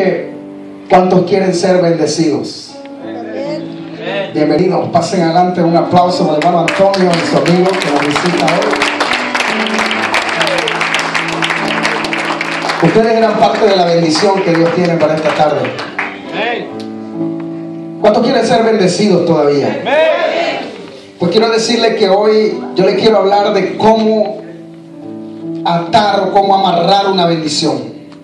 ¿Cuántos quieren ser bendecidos? Bienvenidos, pasen adelante. Un aplauso para el hermano Antonio y su amigo que nos visita hoy. Ustedes eran parte de la bendición que Dios tiene para esta tarde. ¿Cuántos quieren ser bendecidos todavía? Pues quiero decirle que hoy yo le quiero hablar de cómo atar o cómo amarrar una bendición.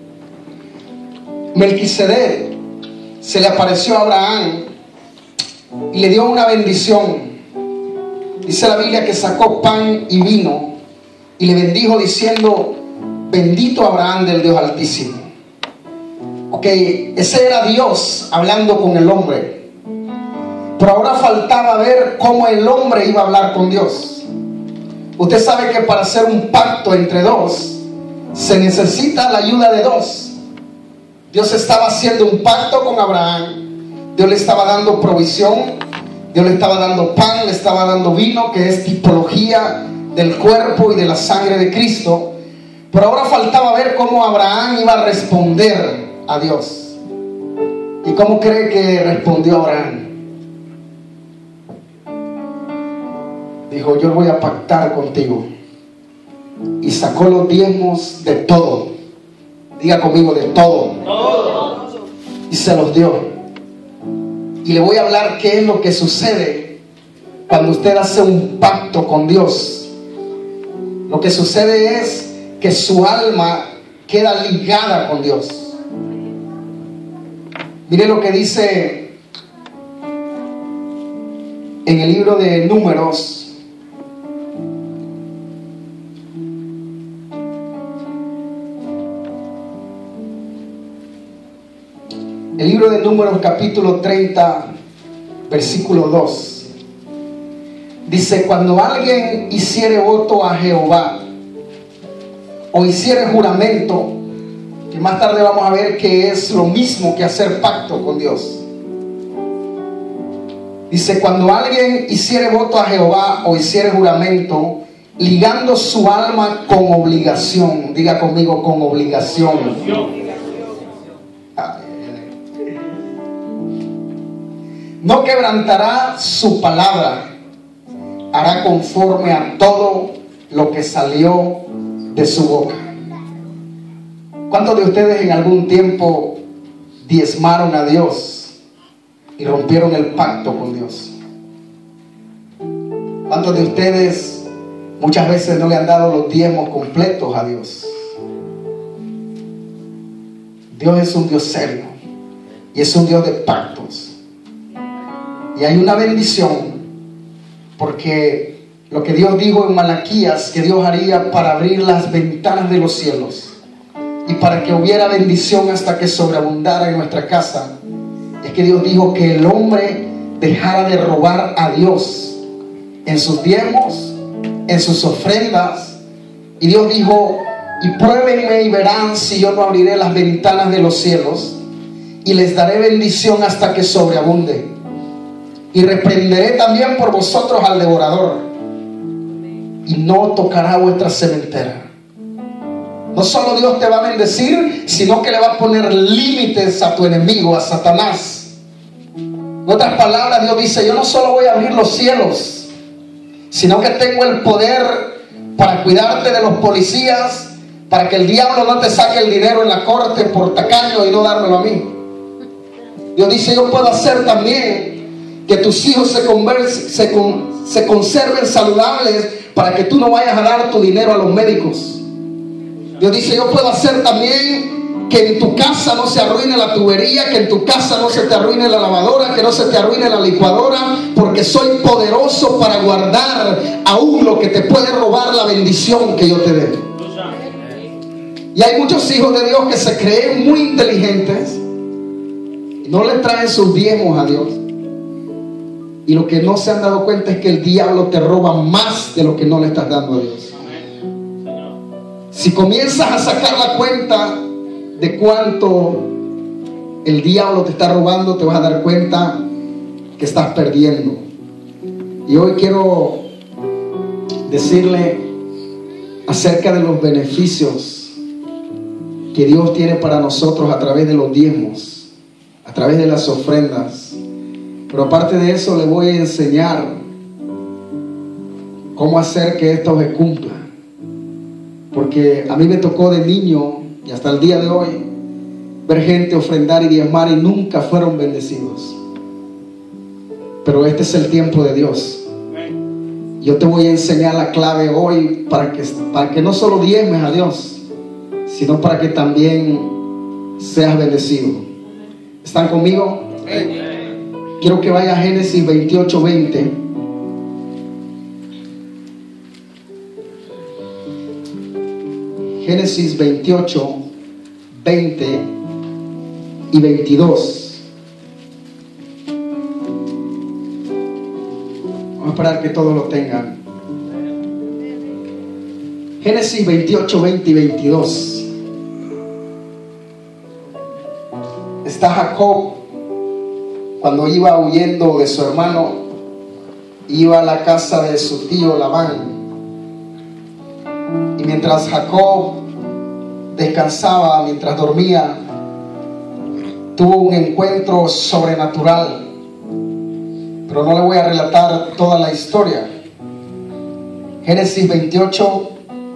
Melquisedec se le apareció a Abraham y le dio una bendición. Dice la Biblia que sacó pan y vino y le bendijo diciendo: bendito Abraham del Dios Altísimo. Ok, ese era Dios hablando con el hombre. Pero ahora faltaba ver cómo el hombre iba a hablar con Dios. Usted sabe que para hacer un pacto entre dos se necesita la ayuda de dos. Dios estaba haciendo un pacto con Abraham. Dios le estaba dando provisión. Dios le estaba dando pan, le estaba dando vino, que es tipología del cuerpo y de la sangre de Cristo. Pero ahora faltaba ver cómo Abraham iba a responder a Dios. ¿Y cómo cree que respondió Abraham? Dijo: yo voy a pactar contigo. Y sacó los diezmos de todo. Diga conmigo: de todo. Y se los dio. Y le voy a hablar qué es lo que sucede cuando usted hace un pacto con Dios. Lo que sucede es que su alma queda ligada con Dios. Mire lo que dice en el libro de Números. El libro de Números capítulo 30, versículo 2. Dice: cuando alguien hiciere voto a Jehová o hiciere juramento, que más tarde vamos a ver que es lo mismo que hacer pacto con Dios. Dice: cuando alguien hiciere voto a Jehová o hiciere juramento, ligando su alma con obligación. Diga conmigo: con obligación. No quebrantará su palabra, hará conforme a todo lo que salió de su boca. ¿Cuántos de ustedes en algún tiempo diezmaron a Dios y rompieron el pacto con Dios? ¿Cuántos de ustedes muchas veces no le han dado los diezmos completos a Dios? Dios es un Dios serio y es un Dios de pactos. Y hay una bendición, porque lo que Dios dijo en Malaquías que Dios haría para abrir las ventanas de los cielos y para que hubiera bendición hasta que sobreabundara en nuestra casa, es que Dios dijo que el hombre dejara de robar a Dios en sus diezmos, en sus ofrendas. Y Dios dijo: y pruébenme y verán si yo no abriré las ventanas de los cielos y les daré bendición hasta que sobreabunde. Y reprenderé también por vosotros al devorador, y no tocará vuestra sementera. No solo Dios te va a bendecir, sino que le va a poner límites a tu enemigo, a Satanás. En otras palabras, Dios dice: yo no solo voy a abrir los cielos, sino que tengo el poder para cuidarte de los policías, para que el diablo no te saque el dinero en la corte por tacaño y no dármelo a mí. Dios dice: yo puedo hacer también que tus hijos se conserven saludables, para que tú no vayas a dar tu dinero a los médicos. Dios dice: yo puedo hacer también que en tu casa no se arruine la tubería, que en tu casa no se te arruine la lavadora, que no se te arruine la licuadora, porque soy poderoso para guardar aún lo que te puede robar la bendición que yo te dé. Y hay muchos hijos de Dios que se creen muy inteligentes y no le traen sus diezmos a Dios. Y lo que no se han dado cuenta es que el diablo te roba más de lo que no le estás dando a Dios. Si comienzas a sacar la cuenta de cuánto el diablo te está robando, te vas a dar cuenta que estás perdiendo. Y hoy quiero decirle acerca de los beneficios que Dios tiene para nosotros a través de los diezmos, a través de las ofrendas. Pero aparte de eso, le voy a enseñar cómo hacer que esto se cumpla. Porque a mí me tocó de niño y hasta el día de hoy ver gente ofrendar y diezmar y nunca fueron bendecidos. Pero este es el tiempo de Dios. Yo te voy a enseñar la clave hoy para que no solo diezmes a Dios, sino para que también seas bendecido. ¿Están conmigo? Quiero que vaya a Génesis 28:20. Génesis 28, 20 y 22. Vamos a esperar que todos lo tengan. Génesis 28, 20 y 22. Está Jacob cuando iba huyendo de su hermano, iba a la casa de su tío Labán. Y mientras Jacob descansaba, mientras dormía, tuvo un encuentro sobrenatural. Pero no le voy a relatar toda la historia. Génesis 28,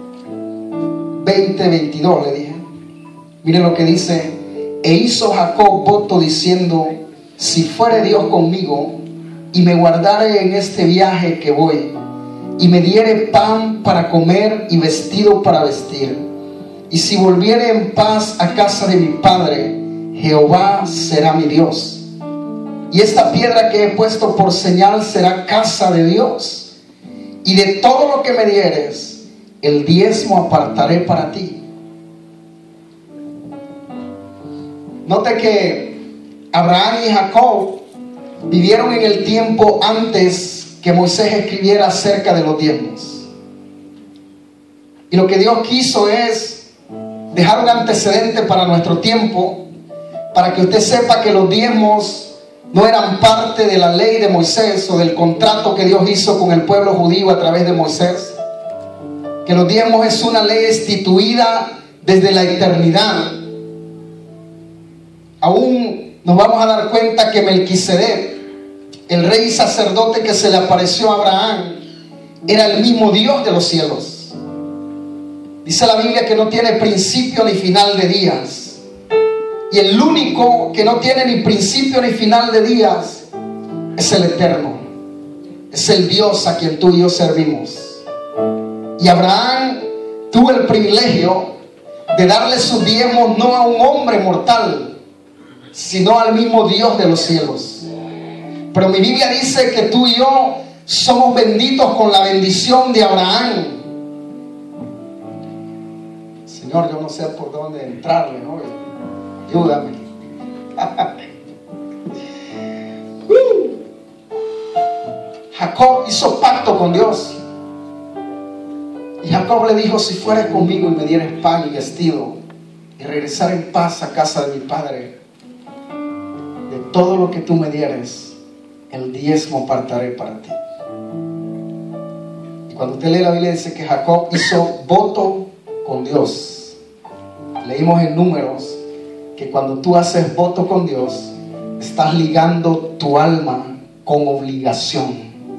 20, 22 le dije. Miren lo que dice: e hizo Jacob voto diciendo: si fuere Dios conmigo y me guardare en este viaje que voy, y me diere pan para comer y vestido para vestir, y si volviere en paz a casa de mi padre, Jehová será mi Dios, y esta piedra que he puesto por señal será casa de Dios, y de todo lo que me dieres, el diezmo apartaré para ti. Note que Abraham y Jacob vivieron en el tiempo antes que Moisés escribiera acerca de los diezmos. Y lo que Dios quiso es dejar un antecedente para nuestro tiempo, para que usted sepa que los diezmos no eran parte de la ley de Moisés o del contrato que Dios hizo con el pueblo judío a través de Moisés. Que los diezmos es una ley instituida desde la eternidad. Aún nos vamos a dar cuenta que Melquisedec, el rey sacerdote que se le apareció a Abraham, era el mismo Dios de los cielos. Dice la Biblia que no tiene principio ni final de días. Y el único que no tiene ni principio ni final de días es el Eterno. Es el Dios a quien tú y yo servimos. Y Abraham tuvo el privilegio de darle sus diezmos no a un hombre mortal, sino al mismo Dios de los cielos. Pero mi Biblia dice que tú y yo somos benditos con la bendición de Abraham. Señor, yo no sé por dónde entrarle hoy. Ayúdame. Jacob hizo pacto con Dios. Y Jacob le dijo: si fueres conmigo y me dieres pan y vestido, y regresar en paz a casa de mi padre, de todo lo que tú me dieres, el diezmo apartaré para ti. Y cuando usted lee la Biblia, dice que Jacob hizo voto con Dios. Leímos en Números que cuando tú haces voto con Dios, estás ligando tu alma con obligación.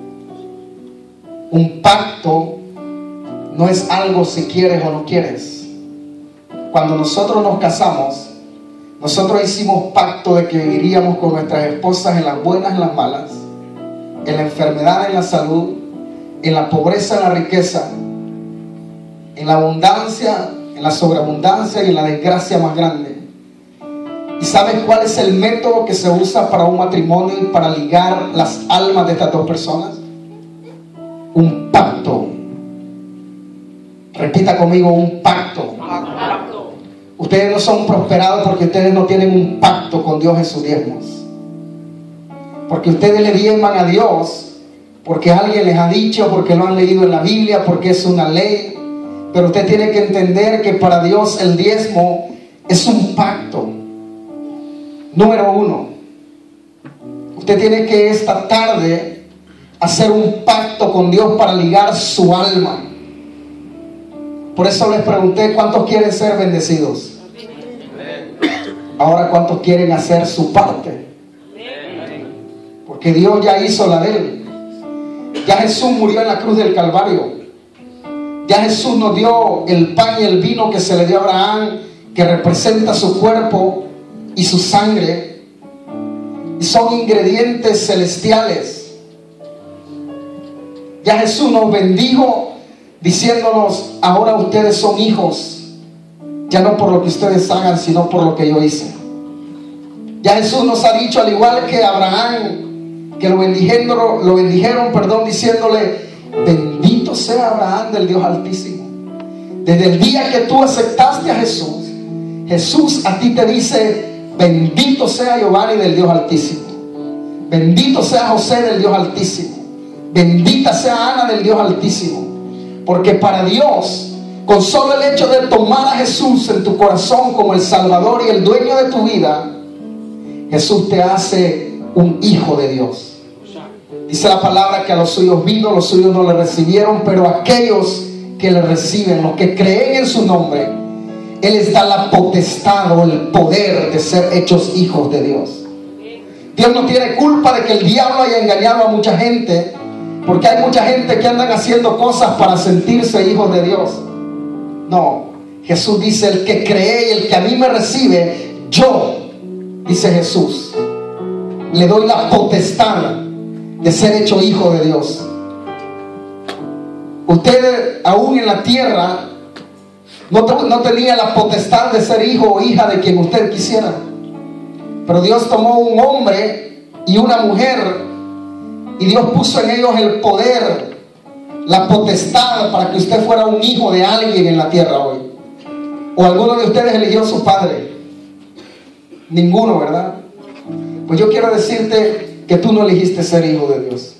Un pacto no es algo si quieres o no quieres. Cuando nosotros nos casamos, nosotros hicimos pacto de que viviríamos con nuestras esposas en las buenas, en las malas, en la enfermedad, en la salud, en la pobreza, en la riqueza, en la abundancia, en la sobreabundancia y en la desgracia más grande. ¿Y sabes cuál es el método que se usa para un matrimonio y para ligar las almas de estas dos personas? Un pacto. Repita conmigo: un pacto. Ustedes no son prosperados porque ustedes no tienen un pacto con Dios en sus diezmos. Porque ustedes le diezman a Dios porque alguien les ha dicho, porque lo han leído en la Biblia, porque es una ley. Pero usted tiene que entender que para Dios el diezmo es un pacto. Número uno, usted tiene que esta tarde hacer un pacto con Dios para ligar su alma. Por eso les pregunté: ¿cuántos quieren ser bendecidos? Ahora, ¿cuántos quieren hacer su parte? Porque Dios ya hizo la de Él. Ya Jesús murió en la cruz del Calvario. Ya Jesús nos dio el pan y el vino que se le dio a Abraham, que representa su cuerpo y su sangre. Y son ingredientes celestiales. Ya Jesús nos bendijo diciéndonos: ahora ustedes son hijos. Ya no por lo que ustedes hagan, sino por lo que yo hice. Ya Jesús nos ha dicho, al igual que Abraham, que lo bendijeron, diciéndole: bendito sea Abraham del Dios Altísimo. Desde el día que tú aceptaste a Jesús, Jesús a ti te dice: bendito sea Giovanni del Dios Altísimo. Bendito sea José del Dios Altísimo. Bendita sea Ana del Dios Altísimo. Porque para Dios, con solo el hecho de tomar a Jesús en tu corazón como el Salvador y el dueño de tu vida, Jesús te hace un hijo de Dios. Dice la palabra que a los suyos vino, los suyos no le recibieron, pero a aquellos que le reciben, los que creen en su nombre, Él les da la potestad o el poder de ser hechos hijos de Dios. Dios no tiene culpa de que el diablo haya engañado a mucha gente, porque hay mucha gente que andan haciendo cosas para sentirse hijos de Dios. No, Jesús dice: el que cree y el que a mí me recibe, yo, dice Jesús, le doy la potestad de ser hecho hijo de Dios. Usted aún en la tierra no tenía la potestad de ser hijo o hija de quien usted quisiera, pero Dios tomó un hombre y una mujer y Dios puso en ellos el poder, la potestad para que usted fuera un hijo de alguien en la tierra hoy. ¿O alguno de ustedes eligió a su padre? Ninguno, ¿verdad? Pues yo quiero decirte que tú no elegiste ser hijo de Dios.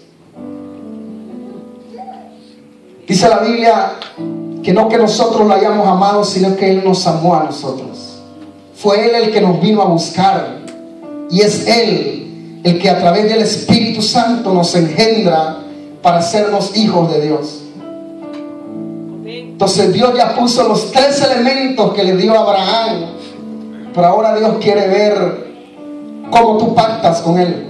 Dice la Biblia que no que nosotros lo hayamos amado, sino que Él nos amó a nosotros. Fue Él el que nos vino a buscar, y es Él el que a través del Espíritu Santo nos engendra para hacernos hijos de Dios. Entonces Dios ya puso los 3 elementos que le dio a Abraham, pero ahora Dios quiere ver cómo tú pactas con Él.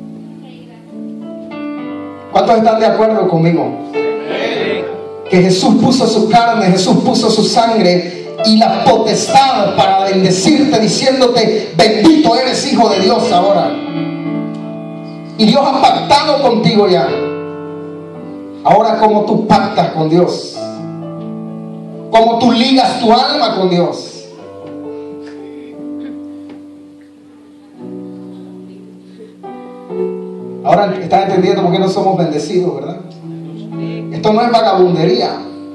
¿Cuántos están de acuerdo conmigo? Que Jesús puso su carne, Jesús puso su sangre y la potestad para bendecirte, diciéndote: bendito eres hijo de Dios ahora. Y Dios ha pactado contigo ya. Ahora, ¿cómo tú pactas con Dios? ¿Cómo tú ligas tu alma con Dios? Ahora estás entendiendo por qué no somos bendecidos, ¿verdad? Esto no es vagabundería.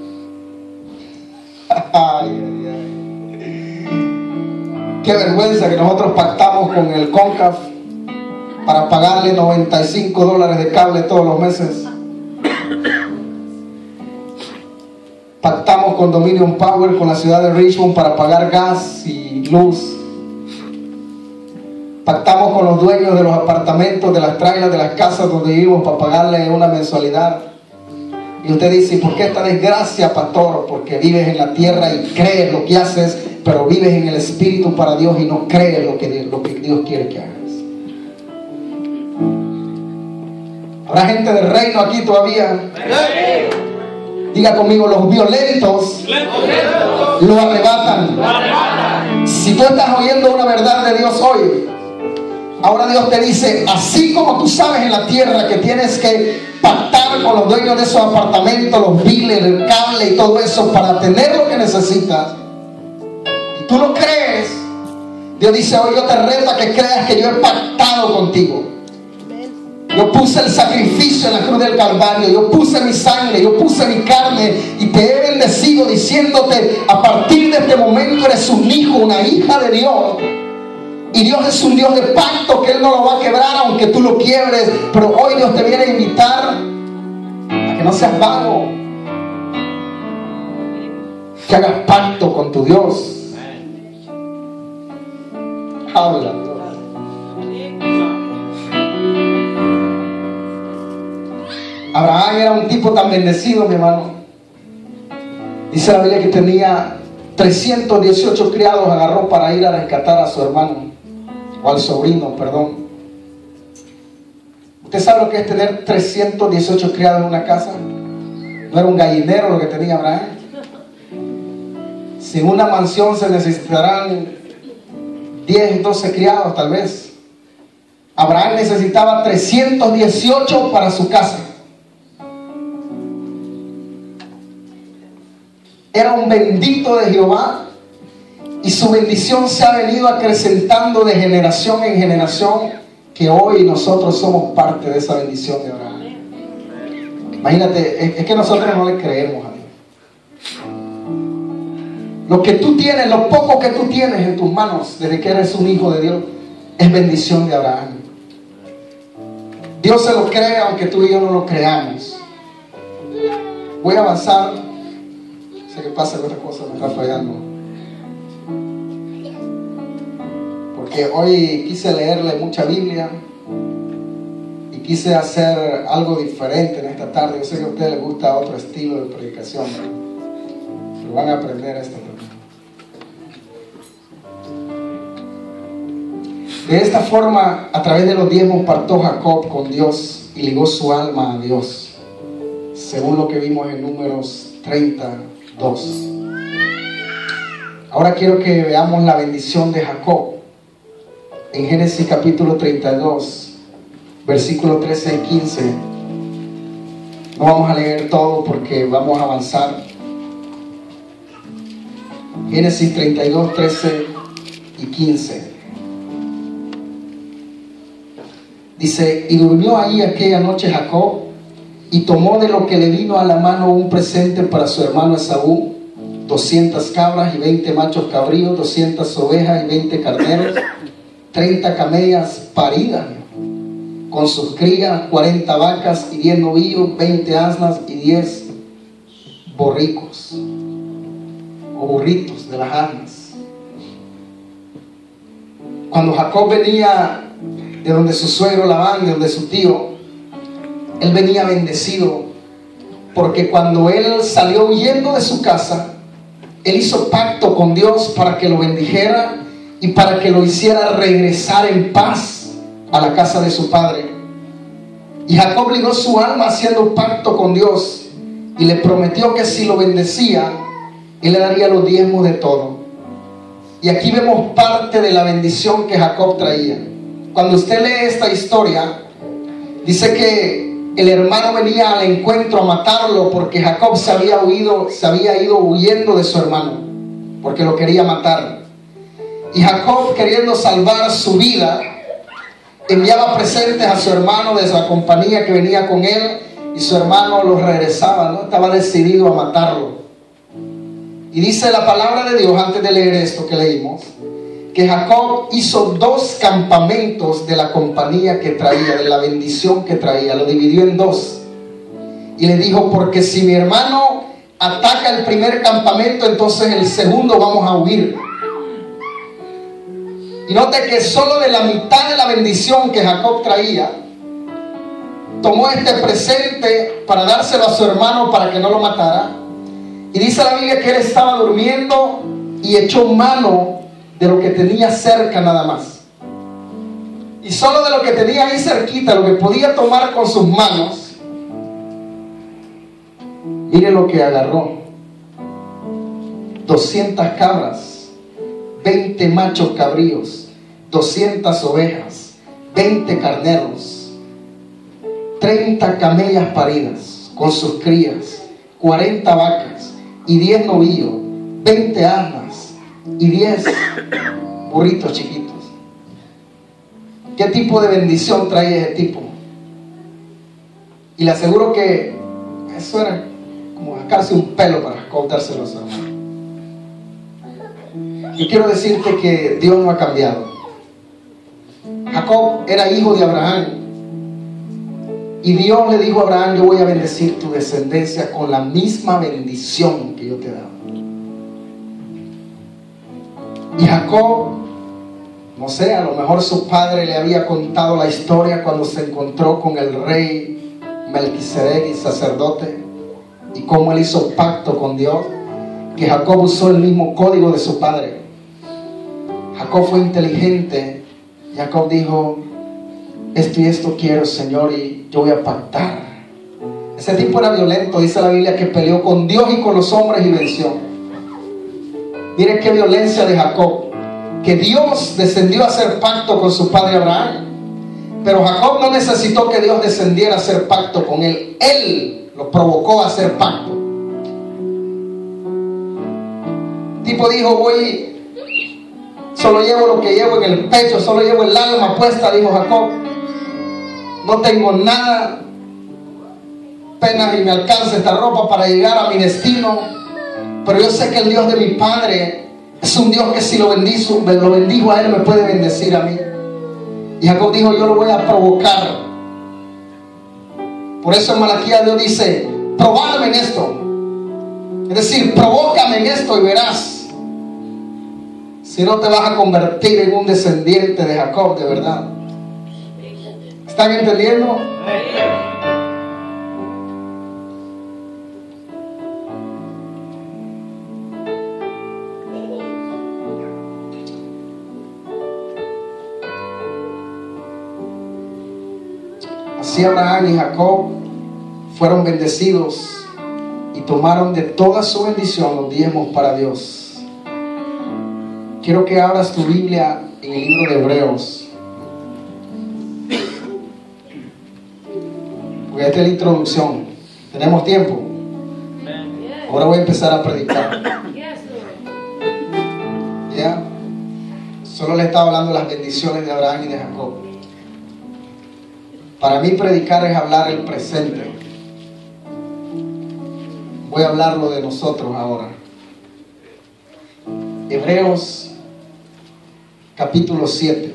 Qué vergüenza que nosotros pactamos con el CONCAF para pagarle $95 de cable todos los meses. Pactamos con Dominion Power, con la ciudad de Richmond, para pagar gas y luz. Pactamos con los dueños de los apartamentos, de las trailers, de las casas donde vivimos, para pagarle una mensualidad. Y usted dice: ¿por qué esta desgracia, pastor? Porque vives en la tierra y crees lo que haces, pero vives en el Espíritu para Dios y no crees lo que Dios quiere que hagas. ¿Habrá gente del reino aquí todavía? Diga conmigo: los violentos lo arrebatan. Si tú estás oyendo una verdad de Dios hoy, ahora Dios te dice: así como tú sabes en la tierra que tienes que pactar con los dueños de esos apartamentos, los biles, el cable y todo eso para tener lo que necesitas, y tú lo crees, Dios dice: hoy yo te reto a que creas que yo he pactado contigo. Yo puse el sacrificio en la cruz del Calvario, yo puse mi sangre, yo puse mi carne y te he bendecido, diciéndote: a partir de este momento eres un hijo, una hija de Dios. Y Dios es un Dios de pacto, que Él no lo va a quebrar aunque tú lo quiebres. Pero hoy Dios te viene a invitar a que no seas vago, que hagas pacto con tu Dios. Habla. Abraham era un tipo tan bendecido, mi hermano. Dice la Biblia que tenía 318 criados agarró para ir a rescatar a su hermano, o al sobrino, perdón. ¿Usted sabe lo que es tener 318 criados en una casa? No era un gallinero lo que tenía Abraham. Si en una mansión se necesitarán 10, 12 criados tal vez. Abraham necesitaba 318 para su casa. Era un bendito de Jehová y su bendición se ha venido acrecentando de generación en generación, que hoy nosotros somos parte de esa bendición de Abraham. Imagínate, es que nosotros no le creemos a Dios. Lo que tú tienes, lo poco que tú tienes en tus manos desde que eres un hijo de Dios, es bendición de Abraham. Dios se lo cree aunque tú y yo no lo creamos. Voy a avanzar. Sé que pasa que otra cosa me está fallando, porque hoy quise leerle mucha Biblia y quise hacer algo diferente en esta tarde. Yo sé que a ustedes les gusta otro estilo de predicación, pero van a aprender esto también. De esta forma, a través de los diezmos, pactó Jacob con Dios y ligó su alma a Dios, según lo que vimos en Números 32. Ahora quiero que veamos la bendición de Jacob en Génesis capítulo 32, versículos 13 y 15. No vamos a leer todo porque vamos a avanzar. Génesis 32, 13 y 15. Dice: y durmió ahí aquella noche Jacob, y tomó de lo que le vino a la mano un presente para su hermano Esaú, 200 cabras y 20 machos cabríos, 200 ovejas y 20 carneros, 30 camellas paridas con sus crías, 40 vacas y 10 novillos, 20 asnas y 10 borricos o burritos de las asnas. Cuando Jacob venía de donde su suegro Labán, de donde su tío, él venía bendecido, porque cuando él salió huyendo de su casa, él hizo pacto con Dios para que lo bendijera y para que lo hiciera regresar en paz a la casa de su padre. Y Jacob ligó su alma haciendo pacto con Dios y le prometió que si lo bendecía, él le daría los diezmos de todo. Y aquí vemos parte de la bendición que Jacob traía. Cuando usted lee esta historia, dice que el hermano venía al encuentro a matarlo porque Jacob se había ido huyendo de su hermano, porque lo quería matar. Y Jacob, queriendo salvar su vida, enviaba presentes a su hermano de la compañía que venía con él, y su hermano los regresaba, ¿no? Estaba decidido a matarlo. Y dice la palabra de Dios, antes de leer esto que leímos, que Jacob hizo 2 campamentos de la compañía que traía, de la bendición que traía. Lo dividió en 2 y le dijo: porque si mi hermano ataca el primer campamento, entonces el segundo vamos a huir. Y note que solo de la mitad de la bendición que Jacob traía, tomó este presente para dárselo a su hermano para que no lo matara. Y dice la Biblia que él estaba durmiendo y echó mano de lo que tenía cerca nada más. Y solo de lo que tenía ahí cerquita, lo que podía tomar con sus manos, mire lo que agarró: 200 cabras, 20 machos cabríos, 200 ovejas, 20 carneros, 30 camellas paridas con sus crías, 40 vacas y 10 novillos, 20 asnas y 10 burritos chiquitos. ¿Qué tipo de bendición trae ese tipo? Y le aseguro que eso era como sacarse un pelo para contárselo a su hermano. Y quiero decirte que Dios no ha cambiado. Jacob era hijo de Abraham, y Dios le dijo a Abraham: yo voy a bendecir tu descendencia con la misma bendición que yo te he dado. Y Jacob, no sé, a lo mejor su padre le había contado la historia cuando se encontró con el rey Melquisedec y sacerdote, y cómo él hizo pacto con Dios. que Jacob usó el mismo código de su padre. Jacob fue inteligente. Jacob dijo: esto y esto quiero, Señor, y yo voy a pactar. Ese tipo era violento, dice la Biblia, que peleó con Dios y con los hombres y venció. Mire qué violencia de Jacob, que Dios descendió a hacer pacto con su padre Abraham, pero Jacob no necesitó que Dios descendiera a hacer pacto con él. Él lo provocó a hacer pacto. El tipo dijo: solo llevo lo que llevo en el pecho, solo llevo el alma puesta, dijo Jacob. No tengo nada, apenas y me alcanza esta ropa para llegar a mi destino. Pero yo sé que el Dios de mi padre es un Dios que si lo bendijo a él, me puede bendecir a mí. Y Jacob dijo: yo lo voy a provocar. Por eso en Malaquías Dios dice: probadme en esto. Es decir, provócame en esto y verás si no te vas a convertir en un descendiente de Jacob de verdad. ¿Están entendiendo? Así Abraham y Jacob fueron bendecidos y tomaron de toda su bendición los diezmos para Dios. Quiero que abras tu Biblia en el libro de Hebreos, porque esta es la introducción. ¿Tenemos tiempo? Ahora voy a empezar a predicar. ¿Ya? Solo le estaba hablando de las bendiciones de Abraham y de Jacob. Para mí predicar es hablar el presente. Voy a hablar lo de nosotros ahora. Hebreos capítulo 7.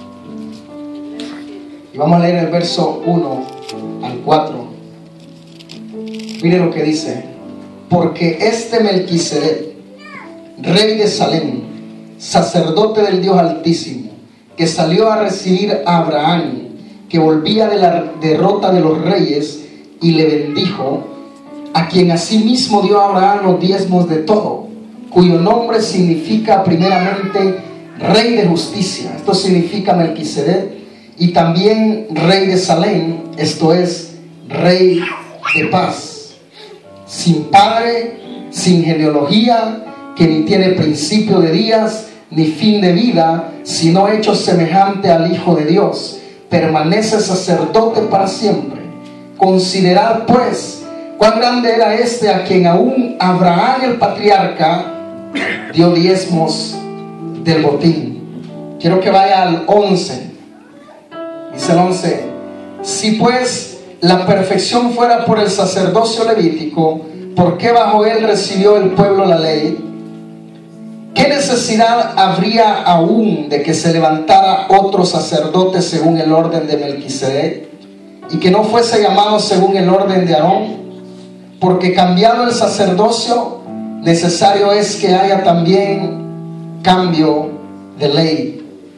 Y vamos a leer el verso 1 al 4. Miren lo que dice: porque este Melquisedec, rey de Salem, sacerdote del Dios Altísimo, que salió a recibir a Abraham, que volvía de la derrota de los reyes, y le bendijo, a quien asimismo dio a Abraham los diezmos de todo, cuyo nombre significa primeramente Rey de Justicia. Esto significa Melquisedec, y también Rey de Salem, esto es Rey de Paz, sin padre, sin genealogía, que ni tiene principio de días ni fin de vida, sino hecho semejante al Hijo de Dios, permanece sacerdote para siempre. Considerad pues cuán grande era este, a quien aún Abraham el patriarca dio diezmos del botín. Quiero que vaya al 11. Dice el 11: si pues la perfección fuera por el sacerdocio levítico, ¿por qué bajo él recibió el pueblo la ley? ¿Qué necesidad habría aún de que se levantara otro sacerdote según el orden de Melquisedec, y que no fuese llamado según el orden de Aarón? Porque cambiado el sacerdocio, necesario es que haya también cambio de ley.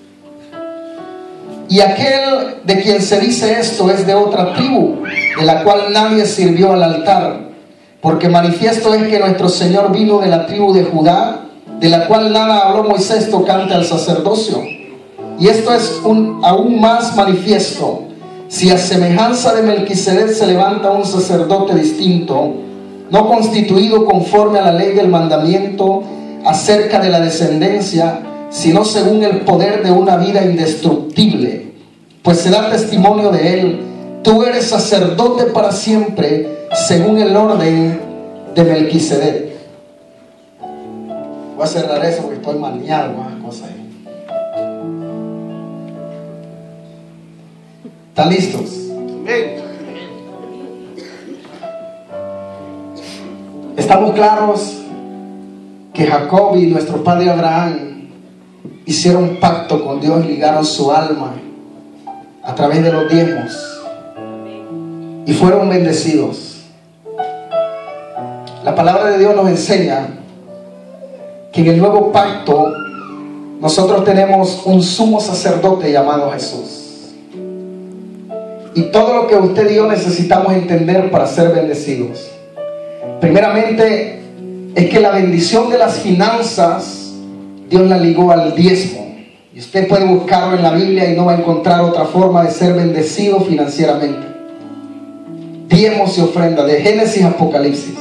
Y aquel de quien se dice esto es de otra tribu, de la cual nadie sirvió al altar, porque manifiesto es que nuestro Señor vino de la tribu de Judá, de la cual nada habló Moisés tocante al sacerdocio. Y esto es aún más manifiesto: si a semejanza de Melquisedec se levanta un sacerdote distinto, no constituido conforme a la ley del mandamiento acerca de la descendencia, sino según el poder de una vida indestructible, pues se da testimonio de él: tú eres sacerdote para siempre, según el orden de Melquisedec. Voy a cerrar eso porque estoy maniado con las cosas ahí. ¿Están listos? Estamos claros que Jacob y nuestro padre Abraham hicieron pacto con Dios y ligaron su alma a través de los diezmos y fueron bendecidos. La palabra de Dios nos enseña que en el nuevo pacto nosotros tenemos un sumo sacerdote llamado Jesús, y todo lo que usted y yo necesitamos entender para ser bendecidos. Primeramente, es que la bendición de las finanzas Dios la ligó al diezmo. Y usted puede buscarlo en la Biblia y no va a encontrar otra forma de ser bendecido financieramente. Diezmos y ofrenda, de Génesis a Apocalipsis.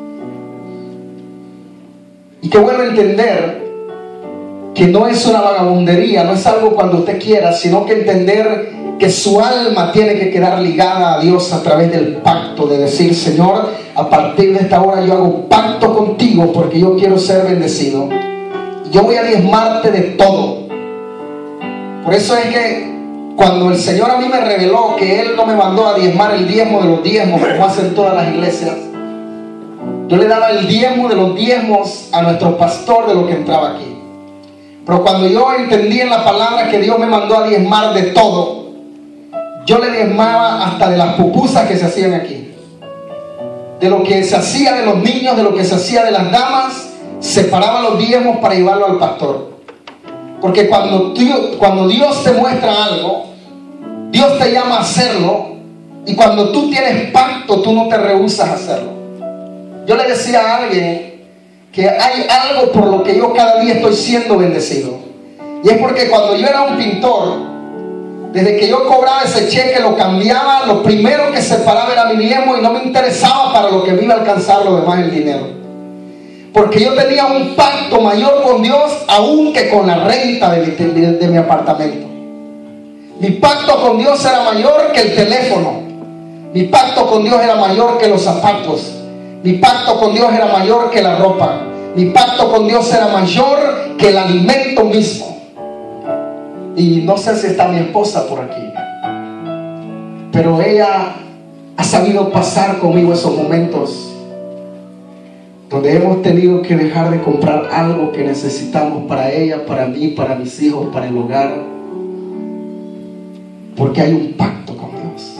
Y qué bueno entender que no es una vagabundería, no es algo cuando usted quiera, sino que entender que su alma tiene que quedar ligada a Dios a través del pacto, de decir: Señor, a partir de esta hora yo hago pacto contigo porque yo quiero ser bendecido. Yo voy a diezmarte de todo. Por eso es que cuando el Señor a mí me reveló que Él no me mandó a diezmar el diezmo de los diezmos como hacen todas las iglesias, yo le daba el diezmo de los diezmos a nuestro pastor de lo que entraba aquí. Pero cuando yo entendí en la palabra que Dios me mandó a diezmar de todo, yo le diezmaba hasta de las pupusas que se hacían aquí, de lo que se hacía de los niños, de lo que se hacía de las damas. Separaba los diezmos para llevarlo al pastor. Porque cuando Dios te muestra algo, Dios te llama a hacerlo, y cuando tú tienes pacto, tú no te rehusas a hacerlo. Yo le decía a alguien que hay algo por lo que yo cada día estoy siendo bendecido, y es porque cuando yo era un pintor, desde que yo cobraba ese cheque, lo cambiaba, lo primero que separaba era mi diezmo, y no me interesaba para lo que me iba a alcanzar lo demás, el dinero. Porque yo tenía un pacto mayor con Dios aún que con la renta de mi apartamento. Mi pacto con Dios era mayor que el teléfono. Mi pacto con Dios era mayor que los zapatos. Mi pacto con Dios era mayor que la ropa. Mi pacto con Dios era mayor que el alimento mismo. Y no sé si está mi esposa por aquí, pero ella ha sabido pasar conmigo esos momentos donde hemos tenido que dejar de comprar algo que necesitamos para ella, para mí, para mis hijos, para el hogar, porque hay un pacto con Dios.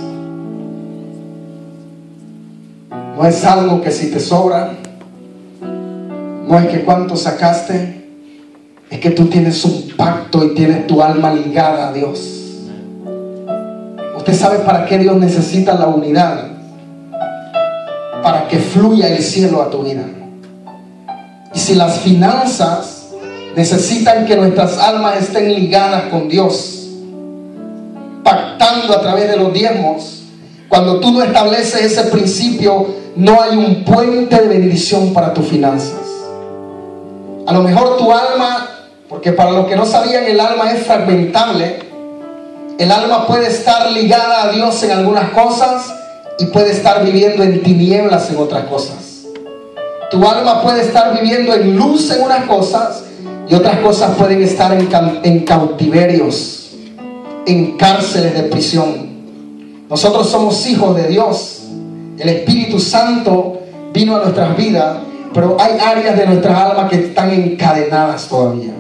No es algo que si te sobra, no es que cuánto sacaste, es que tú tienes un pacto y tienes tu alma ligada a Dios. Usted sabe para qué Dios necesita la unidad: para que fluya el cielo a tu vida. Y si las finanzas necesitan que nuestras almas estén ligadas con Dios, pactando a través de los diezmos, cuando tú no estableces ese principio, no hay un puente de bendición para tus finanzas. A lo mejor tu alma, porque para los que no sabían, el alma es fragmentable. El alma puede estar ligada a Dios en algunas cosas y puede estar viviendo en tinieblas en otras cosas. Tu alma puede estar viviendo en luz en unas cosas, y otras cosas pueden estar en cautiverios, en cárceles de prisión. Nosotros somos hijos de Dios. El Espíritu Santo vino a nuestras vidas, pero hay áreas de nuestras almas que están encadenadas todavía.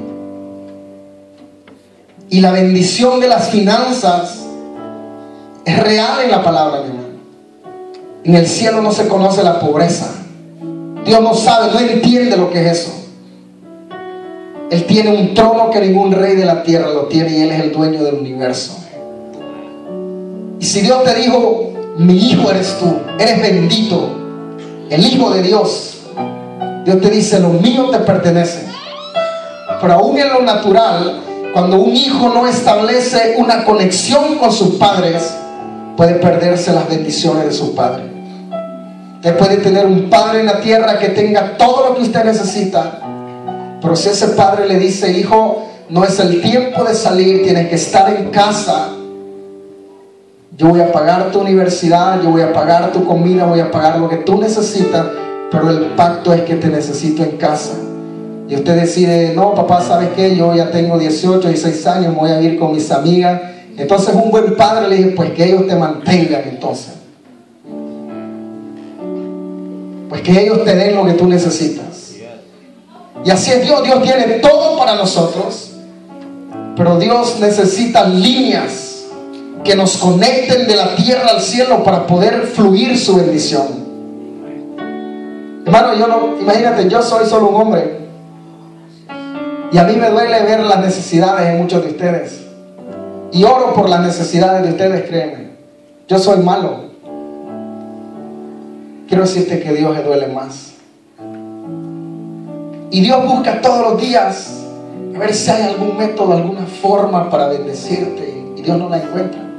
Y la bendición de las finanzas es real en la palabra, mi hermano. En el cielo no se conoce la pobreza. Dios no sabe, no entiende lo que es eso. Él tiene un trono que ningún rey de la tierra lo tiene, y Él es el dueño del universo. Y si Dios te dijo: mi hijo eres tú, eres bendito, el hijo de Dios, Dios te dice: lo mío te pertenece. Pero aún en lo natural, cuando un hijo no establece una conexión con sus padres, puede perderse las bendiciones de sus padres. Usted puede tener un padre en la tierra que tenga todo lo que usted necesita, pero si ese padre le dice: hijo, no es el tiempo de salir, tienes que estar en casa, yo voy a pagar tu universidad, yo voy a pagar tu comida, voy a pagar lo que tú necesitas, pero el pacto es que te necesito en casa. Y usted decide: no, papá, ¿sabes qué? Yo ya tengo 18, 16 años, me voy a ir con mis amigas. Entonces un buen padre le dice: pues que ellos te mantengan entonces. Pues que ellos te den lo que tú necesitas. Y así es Dios. Dios tiene todo para nosotros, pero Dios necesita líneas que nos conecten de la tierra al cielo para poder fluir su bendición. Hermano, imagínate, yo soy solo un hombre, y a mí me duele ver las necesidades de muchos de ustedes, y oro por las necesidades de ustedes, créeme. Yo soy malo. Quiero decirte que Dios le duele más. Y Dios busca todos los días a ver si hay algún método, alguna forma para bendecirte. Y Dios no la encuentra.